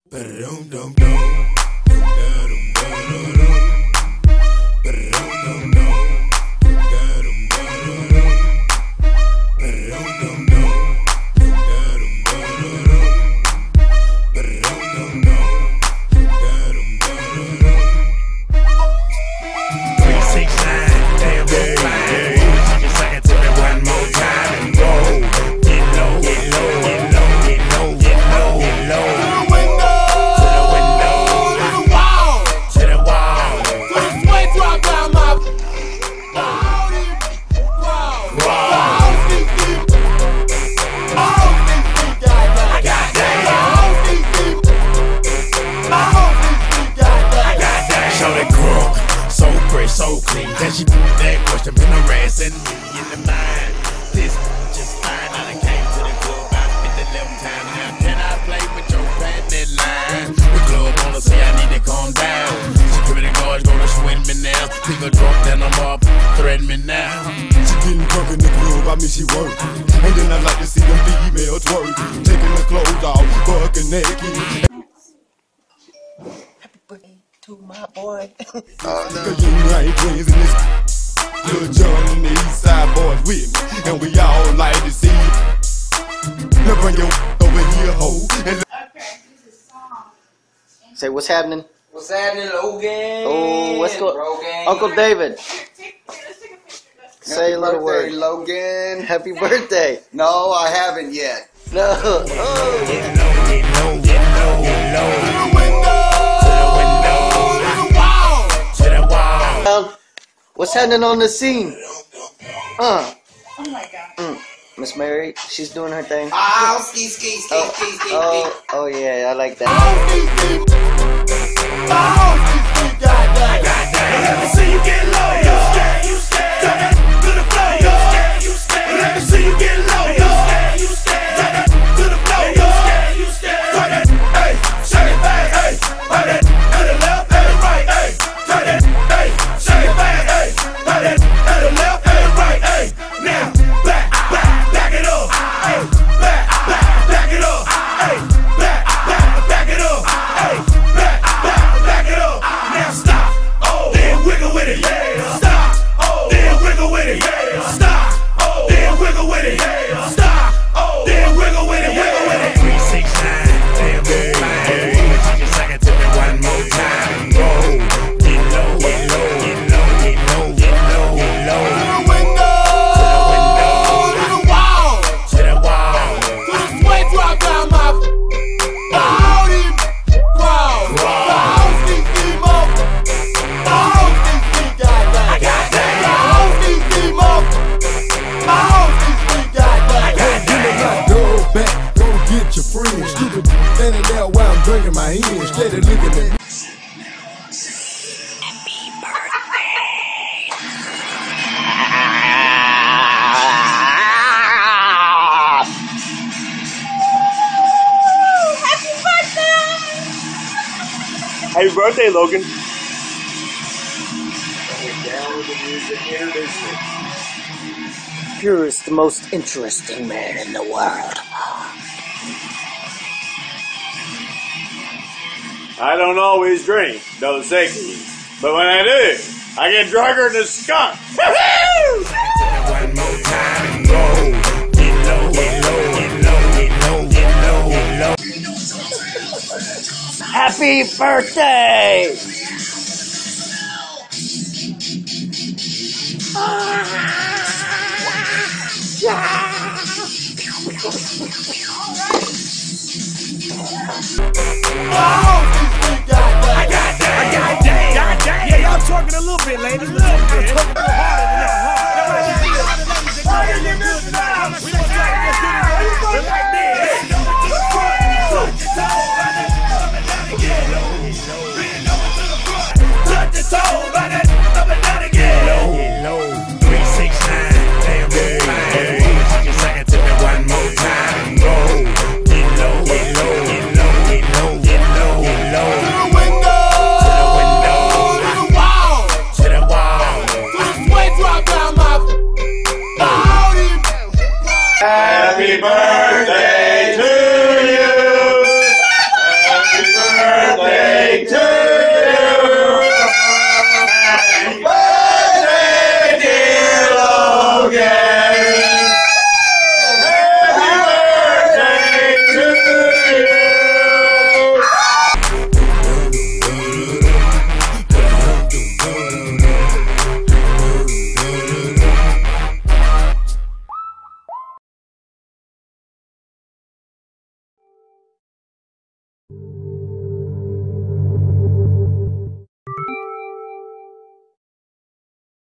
So clean, then she put that question, been harassing me in the mind. This just fine, I done came to the club about 50 times. Now can I play with your patent line? The club wanna say I need to calm down. Security guards gonna swing me now. People drunk, then I'm up, threaten me now. She getting drunk in the club, I mean she work. And then I like to see them females twerk, taking the clothes off, fucking naked. To my boy. Oh no. Cause you ain't twins in this. Lil John and the East Side boys with me, and we all like to see. Now bring your over here, ho. Okay, this is song. Say what's happening? What's happening, Logan? Oh, what's going on? Uncle David. Let's take a picture. Say a little word. Logan. Happy birthday. No, I haven't yet. No. Oh, yeah. What's happening on the scene? Oh my God. Miss Mary, she's doing her thing. Oh, ski. Oh yeah, I like that. Let me see you get low. You scared. To the floor. You scared. Let me see you get low. You scared. To the floor. You scared. Hey, shake it back. Hey, put it to the left and the right. Hey, turn it. Hey, shake it back. Hey, put it to the left and the right. Hey, now back it up. Hey, back it up. Hey, back it up. Hey, back it up. Now stop. Oh, then wiggle with it. Yeah. Stop. Oh, then wiggle with it. Yeah. Stop. Oh, then wiggle with it. Yeah. Stop. Oh, then wiggle with it. Wiggle with it. 3, 6, 9. Damn, fine. Just like it to me one more time. Go. Get low, get low, get low, get low, get low, get low. To the window, to the wall, to the wall. To the sweat drop down my body. Your friends, stupid standing there while I'm drinking my hand, steady looking at me. Happy birthday! Happy birthday, Logan. Down with the music, introduce me. Purest, the most interesting man in the world. I don't always drink those Sekies, but when I do, I get drunker than a skunk. One more time and go. Get low, get low, get low, get low, get low, get low. Happy birthday! I got that. Yeah, y'all talking a little bit, ladies. A little bit. I'm talking a little harder than that. We gonna try to get through this like this. Touch the toe, by that up and down again. Low, 3, 6, 9. Damn, fine. Just like it to me one more time. Go. Get low, get low, get low, get low, get low, get low. To the window, to the wall, to the wall. To the sweat drop down my body. Happy birthday to you. Happy birthday. birthday to you.